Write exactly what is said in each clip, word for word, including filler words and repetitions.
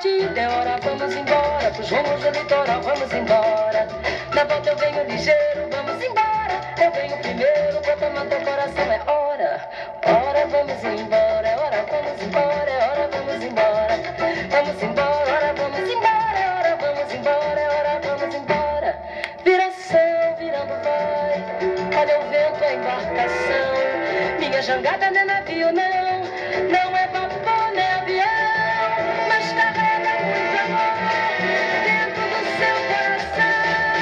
vida é hora, vamos embora. Pros rumos do litoral, vamos embora. Na volta eu venho ligeiro, vamos embora. Eu venho primeiro pra tomar teu coração. É hora, hora, vamos embora. É hora, vamos embora. É hora, vamos embora. Vamos embora, hora, vamos embora. É hora, vamos embora. É hora, vamos embora. Viração, virando vai. Olha o vento, a embarcação. Minha jangada não é navio, não. Não é vapor, nem avião. Mas carrega muito amor dentro do seu coração.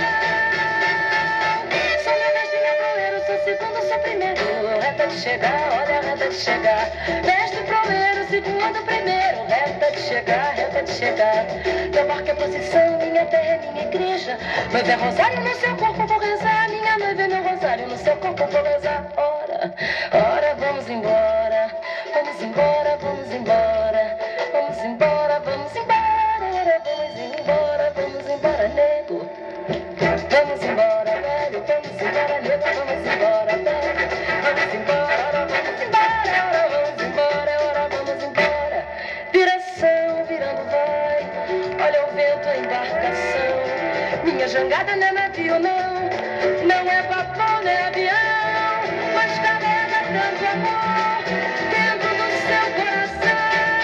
Sou meu mestre, meu proeiro, sou segundo, sou primeiro. Reta de chegar, olha a reta de chegar. Mestre, proeiro, segundo, primeiro. Reta de chegar, reta de chegar. Meu barco é procissão, minha terra é minha igreja. Noiva é rosário no seu corpo, vou rezar. Minha noiva é meu rosário no seu corpo, vou rezar. Ora, ora, vamos embora. Vamos embora, vamos embora. Vamos embora, vamos embora. Ora, vamos embora, vamos embora, nego. Vamos embora, velho. Vamos embora, nego. Vamos embora, velho. Vamos embora, ora, vamos embora. Ora, vamos embora, ora, vamos embora. Viração, virando vai. Olha o vento, a embarcação. Minha jangada não é navio, não. Não é vapor, nem avião. Mas carrega tanto amor dentro do seu coração.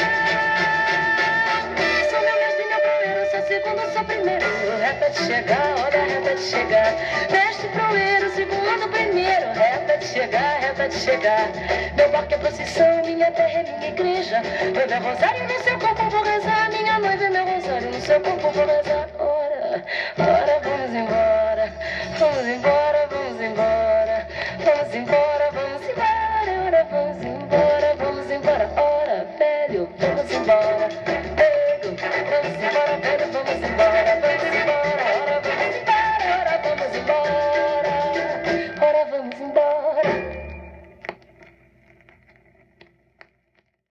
Sou meu mestre, meu proeiro, sou segundo, sou primeiro. Reta de chegar, olha a reta de chegar. Mestre, proeiro, segundo, primeiro. Reta de chegar, reta de chegar. Meu barco é procissão, minha terra é minha igreja. Noiva é rosário no seu corpo, vou rezar. Minha noiva é meu rosário no seu corpo, vou rezar. Ora, ora, vamos embora. Vamos embora, vamos embora. Vamos embora, vamos embora. Ora, vamos embora, vamos embora. Ora, velho, vamos embora. Velho, vamos embora, velho, vamos embora. Vamos embora, ora, vamos embora. Ora, vamos embora. Ora, vamos embora.